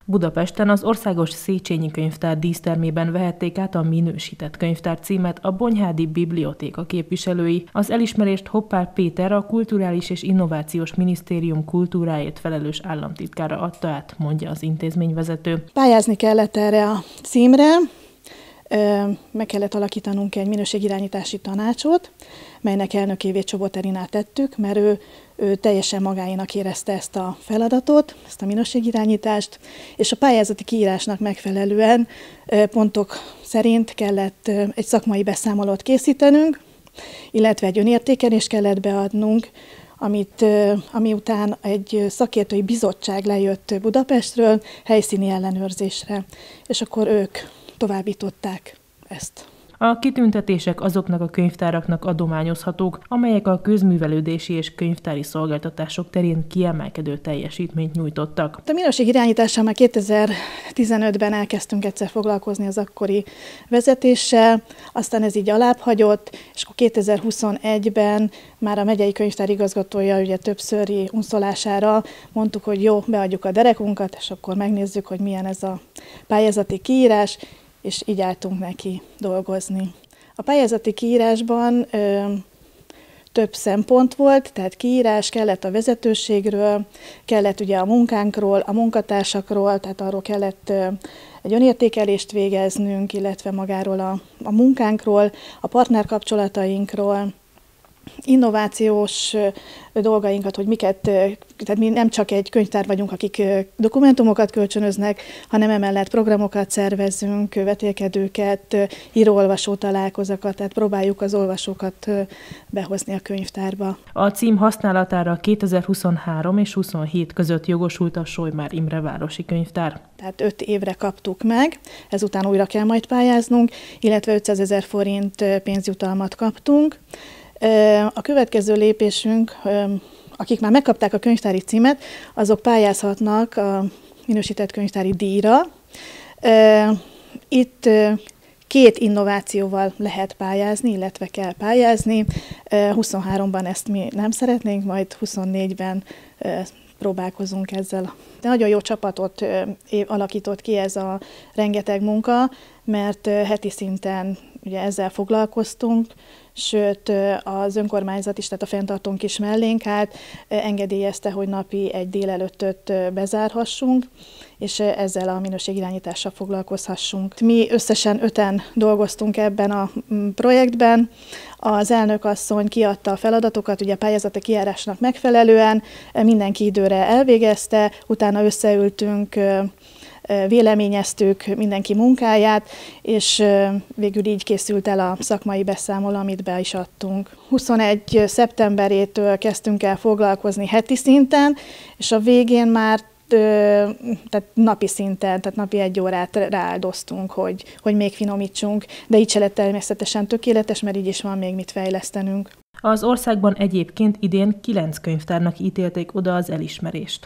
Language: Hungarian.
Budapesten az Országos Széchenyi Könyvtár dísztermében vehették át a minősített könyvtár címet a Bonyhádi Bibliothéka képviselői. Az elismerést Hoppál Péter, a Kulturális és Innovációs Minisztérium kultúráért felelős államtitkára adta át, mondja az intézményvezető. Pályázni kellett erre a címre, meg kellett alakítanunk egy minőségirányítási tanácsot, melynek elnökévé Csobot Erinát tettük, mert ő teljesen magáénak érezte ezt a feladatot, ezt a minőségirányítást, és a pályázati kiírásnak megfelelően pontok szerint kellett egy szakmai beszámolót készítenünk, illetve egy önértékelést kellett beadnunk, ami után egy szakértői bizottság lejött Budapestről helyszíni ellenőrzésre, és akkor ők továbbították ezt. A kitüntetések azoknak a könyvtáraknak adományozhatók, amelyek a közművelődési és könyvtári szolgáltatások terén kiemelkedő teljesítményt nyújtottak. A minőség irányítással már 2015-ben elkezdtünk egyszer foglalkozni az akkori vezetéssel, aztán ez így alábbhagyott, és akkor 2021-ben már a megyei könyvtár igazgatója ugye többszöri unszolására mondtuk, hogy jó, beadjuk a derekunkat, és akkor megnézzük, hogy milyen ez a pályázati kiírás, és így álltunk neki dolgozni. A pályázati kiírásban több szempont volt, tehát kiírás kellett a vezetőségről, kellett ugye a munkánkról, a munkatársakról, tehát arról kellett egy önértékelést végeznünk, illetve magáról a munkánkról, a partnerkapcsolatainkról, innovációs dolgainkat, hogy miket, tehát mi nem csak egy könyvtár vagyunk, akik dokumentumokat kölcsönöznek, hanem emellett programokat szervezünk, vetélkedőket, író-olvasó találkozókat, tehát próbáljuk az olvasókat behozni a könyvtárba. A cím használatára 2023 és 27 között jogosult a Solymár Imre városi könyvtár. Tehát 5 évre kaptuk meg, ezután újra kell majd pályáznunk, illetve 500 000 forint pénzjutalmat kaptunk. A következő lépésünk, akik már megkapták a könyvtári címet, azok pályázhatnak a minősített könyvtári díjra. Itt 2 innovációval lehet pályázni, illetve kell pályázni. 23-ban ezt mi nem szeretnénk, majd 24-ben próbálkozunk ezzel. De nagyon jó csapatot alakított ki ez a rengeteg munka, mert heti szinten ugye ezzel foglalkoztunk, sőt az önkormányzat is, tehát a fenntartónk is mellénk állt, engedélyezte, hogy napi egy délelőttöt bezárhassunk, és ezzel a minőségirányítással foglalkozhassunk. Mi összesen 5-en dolgoztunk ebben a projektben. Az elnök asszony kiadta a feladatokat, ugye a pályázati kijárásnak megfelelően, mindenki időre elvégezte, utána összeültünk, véleményeztük mindenki munkáját, és végül így készült el a szakmai beszámoló, amit be is adtunk. 21. szeptemberétől kezdtünk el foglalkozni heti szinten, és a végén már tehát napi szinten, tehát napi 1 órát rááldoztunk, hogy még finomítsunk, de így se lett természetesen tökéletes, mert így is van még mit fejlesztenünk. Az országban egyébként idén 9 könyvtárnak ítélték oda az elismerést.